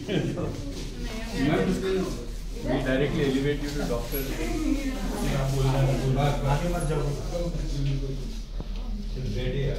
We directly elevate you to doctor. आगे मत जाओ. Ready है.